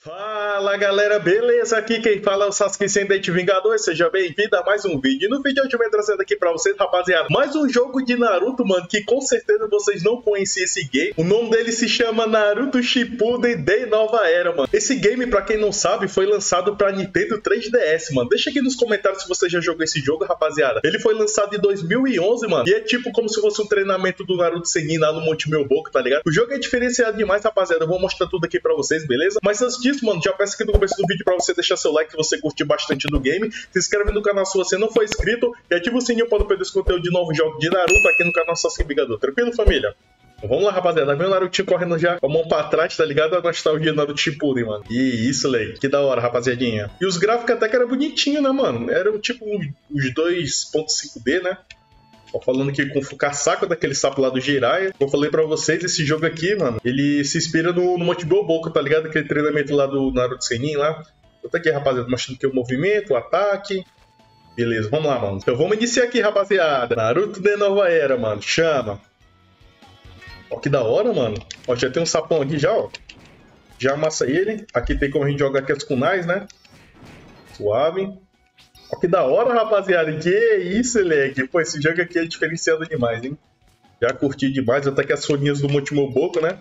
Fala galera, beleza? Aqui quem fala é o Sasuke Ascendente Vingador, seja bem-vindo a mais um vídeo. E no vídeo de hoje eu venho trazendo aqui pra vocês, rapaziada, mais um jogo de Naruto, mano, que com certeza vocês não conheciam esse game. O nome dele se chama Naruto Shippuden de Nova Era, mano. Esse game, pra quem não sabe, foi lançado pra Nintendo 3DS, mano. Deixa aqui nos comentários se você já jogou esse jogo, rapaziada. Ele foi lançado em 2011, mano, e é tipo como se fosse um treinamento do Naruto Senin lá no Monte Melboco, tá ligado? O jogo é diferenciado demais, rapaziada, eu vou mostrar tudo aqui pra vocês, beleza? Mas antes disso, mano, já peço aqui no começo do vídeo pra você deixar seu like se você curtiu bastante do game, se inscreve no canal se você não for inscrito e ativa o sininho para não perder esse conteúdo de novos jogos de Naruto aqui no canal Sasuke Vingador. Tranquilo, família? Então, vamos lá, rapaziada. Vem o Narutinho correndo já com a mão pra trás, tá ligado? A nostalgia do Naruto Shippuden, mano. E isso, Lei. Que da hora, rapaziadinha. E os gráficos até que era bonitinho, né, mano? Eram tipo os 2.5D, né? Tô falando aqui com o casaco daquele sapo lá do Jiraiya. Eu falei pra vocês, esse jogo aqui, mano, ele se inspira no Monte Melboco, tá ligado? Aquele treinamento lá do Naruto Senin lá. Tô aqui, rapaziada, mostrando aqui o movimento, o ataque. Beleza, vamos lá, mano. Então vamos iniciar aqui, rapaziada. Naruto de Nova Era, mano. Chama. Ó, que da hora, mano. Ó, já tem um sapão aqui já, ó. Já amassa ele. Aqui tem como a gente jogar aqui as kunais, né? Suave. Ó, que da hora, rapaziada. Que isso, leque. Pô, esse jogo aqui é diferenciado demais, hein? Já curti demais. Até que as folhinhas do Monte Melboco, né?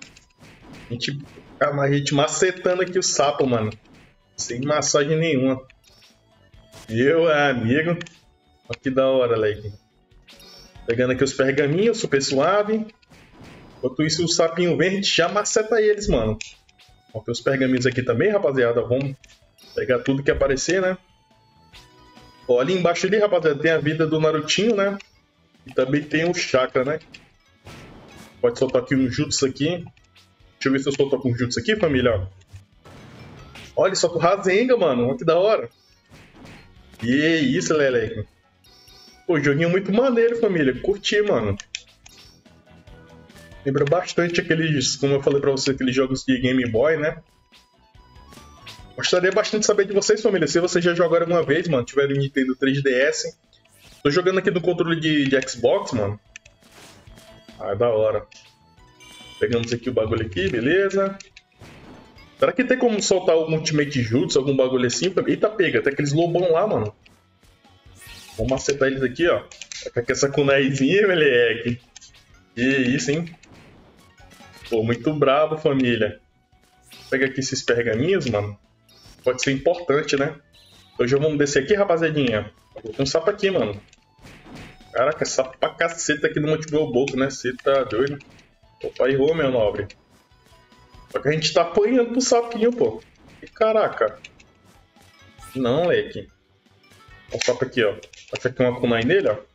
A gente macetando aqui o sapo, mano. Sem massagem nenhuma. Meu amigo. Ó, que da hora, leque. Pegando aqui os pergaminhos, super suave. Enquanto isso, o sapinho vem, a gente já maceta eles, mano. Ó, tem os pergaminhos aqui também, rapaziada. Vamos pegar tudo que aparecer, né? Ó, ali embaixo ali, rapaziada, tem a vida do Narutinho, né? E também tem o chakra, né? Pode soltar aqui um jutsu aqui. Deixa eu ver se eu solto com um jutsu aqui, família. Olha, só com o Rasengan, mano. Olha que da hora. E isso, Leleque. Pô, joguinho muito maneiro, família. Curti, mano. Lembra bastante aqueles, como eu falei pra você, aqueles jogos de Game Boy, né? Gostaria bastante de saber de vocês, família. Se vocês já jogaram alguma vez, mano, tiveram Nintendo 3DS. Tô jogando aqui no controle de Xbox, mano. Ah, da hora. Pegamos aqui o bagulho aqui, beleza. Será que tem como soltar algum Ultimate Jutsu, algum bagulho assim? Eita, pega, tem aqueles lobão lá, mano. Vamos acertar eles aqui, ó. Tá com essa kunaizinha, moleque. Que isso, hein? Pô, muito brabo, família. Pega aqui esses pergaminhos, mano. Pode ser importante, né? Então já vamos descer aqui, rapaziadinha. Tem um sapo aqui, mano. Caraca, sapo pra caceta aqui no Monte Melboco, né? Você tá doido? Opa, errou, meu nobre. Só que a gente tá apanhando pro sapinho, pô. E caraca. Não, leque. Olha o sapo aqui, ó. Passa aqui uma kunai nele, ó.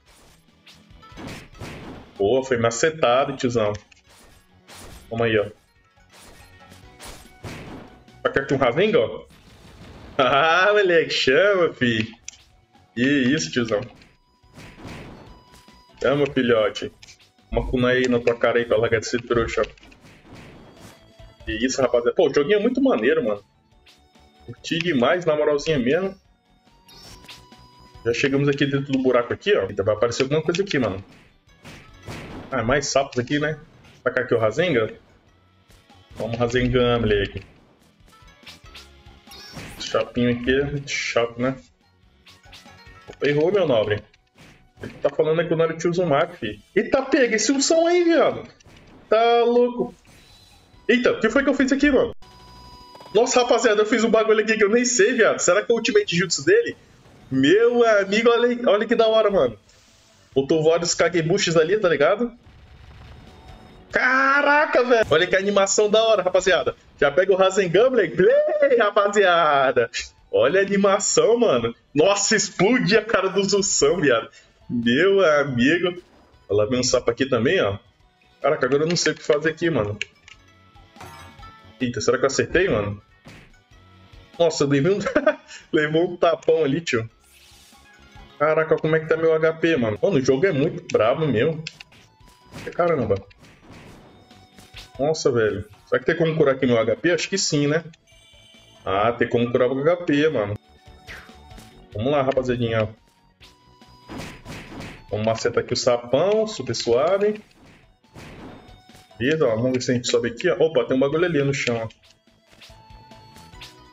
Pô, foi macetado, tiozão. Vamos aí, ó. Tá aqui um Rasengan, ó. Ah, moleque, chama, fi. Que isso, tiozão. Chama, filhote. Uma kunai aí na tua cara aí pra largar de ser trouxa, ó. Que isso, rapaziada. Pô, o joguinho é muito maneiro, mano. Curti demais, na moralzinha mesmo. Já chegamos aqui dentro do buraco aqui, ó. Então vai aparecer alguma coisa aqui, mano. Ah, mais sapos aqui, né? Tacar aqui o Rasengan. Vamos Rasengan, moleque. Chapinho aqui é muito chato, né? Opa, errou, meu nobre. Ele tá falando que o Naruto usa um Mac, filho. Eita, pega esse ursão aí, viado. Tá louco. Eita, o que foi que eu fiz aqui, mano? Nossa, rapaziada, eu fiz um bagulho aqui que eu nem sei, viado. Será que é o Ultimate Jutsu dele? Meu amigo, olha que da hora, mano. Botou vários Kagebushes ali, tá ligado? Caraca, velho. Olha que animação da hora, rapaziada. Já pega o Rasengan, moleque. Play, rapaziada. Olha a animação, mano. Nossa, explode a cara do Zussão, viado. Meu amigo. Olha lá, vem um sapo aqui também, ó. Caraca, agora eu não sei o que fazer aqui, mano. Eita, será que eu acertei, mano? Nossa, eu levei levou um tapão ali, tio. Caraca, como é que tá meu HP, mano? Mano, o jogo é muito brabo mesmo. Caramba. Nossa, velho. Será que tem como curar aqui meu HP? Acho que sim, né? Ah, tem como curar o HP, mano. Vamos lá, rapaziadinha. Vamos macetar aqui o sapão, super suave. Beleza, ó, vamos ver se a gente sobe aqui, ó. Opa, tem um bagulho ali no chão, ó.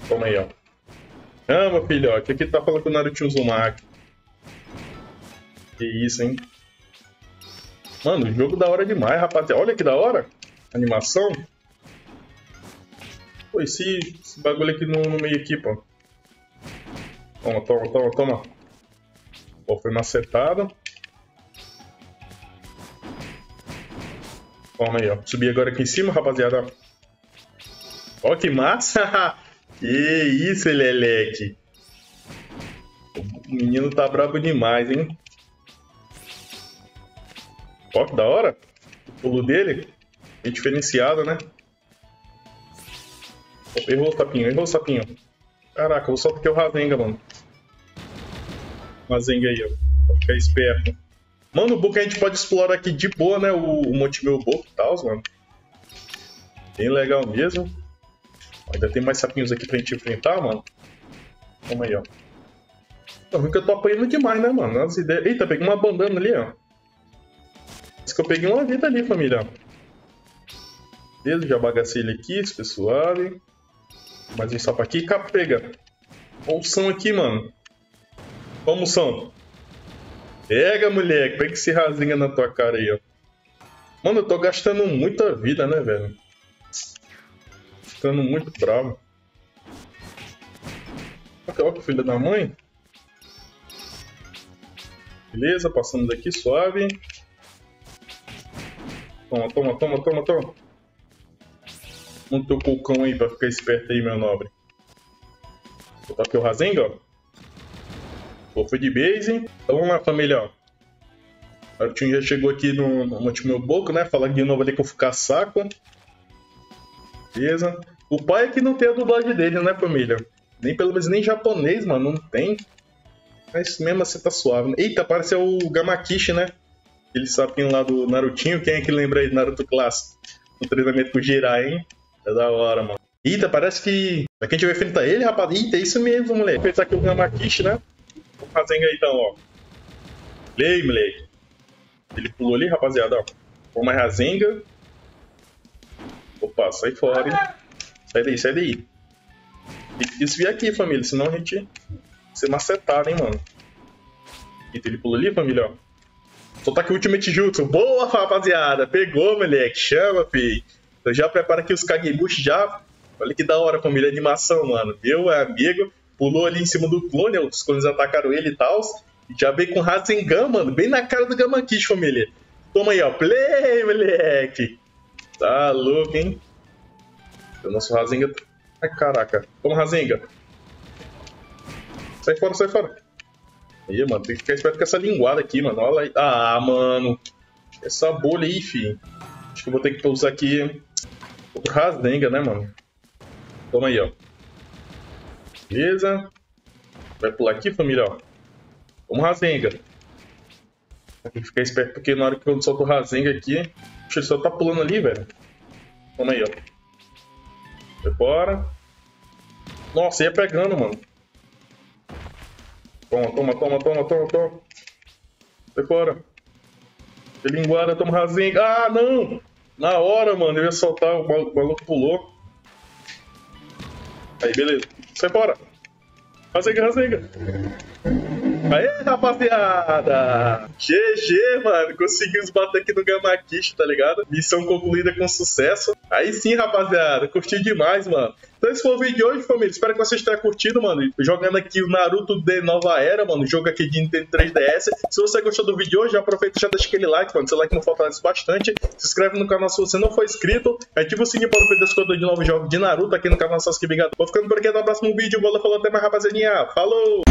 Toma aí, ó. Calma, filhote. Aqui tá falando com o Naruto Uzumaki. Que isso, hein? Mano, o jogo da hora demais, rapaziada. Olha que da hora. Animação. Pô, esse bagulho aqui no meio aqui, pô. Toma, toma, toma, toma. Pô, foi macetada. Toma aí, ó. Subi agora aqui em cima, rapaziada. Ó, que massa. Que isso, Leleque. O menino tá brabo demais, hein? Ó, que da hora. O pulo dele é diferenciado, né? Errou o sapinho, errou o sapinho. Caraca, vou só porque o Rasengan, mano. Rasengan aí, ó. Pra ficar esperto. Mano, o Book a gente pode explorar aqui de boa, né? O Monte Meu Book e tal, mano. Bem legal mesmo. Ainda tem mais sapinhos aqui pra gente enfrentar, mano. Vamos aí, ó. Tá ruim que eu tô apanhando demais, né, mano? As ideias... Eita, peguei uma bandana ali, ó. Parece que eu peguei uma vida ali, família. Beleza, já bagacei ele aqui, isso é suave. Mais um sapo aqui. Cá, pega. Olha o som aqui, mano. Vamos, som. Pega, moleque. Pega esse Rasengan na tua cara aí, ó. Mano, eu tô gastando muita vida, né, velho? Ficando muito bravo. Olha que filha da mãe. Beleza, passamos aqui suave. Toma, toma, toma, toma, toma. Monta teu colcão aí pra ficar esperto aí, meu nobre. Vou botar aqui o Rasengan, ó. Pô, foi de base. Então vamos lá, família, ó. O Narutinho já chegou aqui no Monte Meu Boco, né? Fala de novo ali que eu ficar saco. Beleza. O pai é que não tem a dublagem dele, né, família? Nem pelo menos nem japonês, mano, não tem. Mas mesmo assim tá suave. Eita, apareceu o Gamakishi, né? Aquele sapinho lá do Narutinho. Quem é que lembra aí do Naruto Clássico? O treinamento com o Jirai, hein? É da hora, mano. Eita, parece que... Aqui a gente vai enfrentar ele, rapaz. Eita, é isso mesmo, moleque. Vou enfrentar aqui o Gamakishi, né? Vou fazendo aí, então, ó. Play, moleque. Ele pulou ali, rapaziada, ó. Vou mais Rasengan. Opa, sai fora, hein? Sai daí, sai daí. Tem que desviar aqui, família, senão a gente vai ser macetado, hein, mano. Eita, ele pulou ali, família, ó. Soltar aqui o Ultimate Jutsu. Boa, rapaziada. Pegou, moleque. Chama, fi. Eu já preparo aqui os Kagebushi já. Olha que da hora, família. Animação, mano. Meu amigo. Pulou ali em cima do clone. Os clones atacaram ele e tal. Já veio com Rasengan, mano. Bem na cara do Gamakishi, família. Toma aí, ó. Play, moleque. Tá louco, hein? O nosso Rasengan... Ai, caraca. Toma, Rasengan. Sai fora, sai fora. Aí, mano. Tem que ficar esperto com essa linguada aqui, mano. Olha aí. Ah, mano. Essa bolha aí, fi. Acho que eu vou ter que usar aqui o Rasengan, né, mano? Toma aí, ó. Beleza. Vai pular aqui, família, ó. Toma o Rasengan. Tem que ficar esperto, porque na hora que eu solto o Rasengan aqui... Puxa, ele só tá pulando ali, velho. Toma aí, ó. Vai fora. Nossa, ia pegando, mano. Toma, toma, toma, toma, toma, toma. Vai fora. Linguada, toma Rasengan. Ah, não! Na hora, mano, eu ia soltar, o maluco pulou. Aí, beleza. Sai fora. Rasengan, Rasengan. Aê, rapaziada! GG, mano! Conseguimos bater aqui no Gamakishi, tá ligado? Missão concluída com sucesso. Aí sim, rapaziada. Curti demais, mano. Então esse foi o vídeo de hoje, família. Espero que vocês tenham curtido, mano. Jogando aqui o Naruto de Nova Era, mano. Jogo aqui de Nintendo 3DS. Se você gostou do vídeo de hoje, já aproveita e já deixa aquele like, mano. Seu like não fortalece bastante. Se inscreve no canal se você não for inscrito. Ativa o sininho para não perder os conteúdos de novos jogos de Naruto aqui no canal Sasuke Vingador. Vou ficando por aqui até o próximo vídeo. Falou, até mais, rapaziadinha. Falou!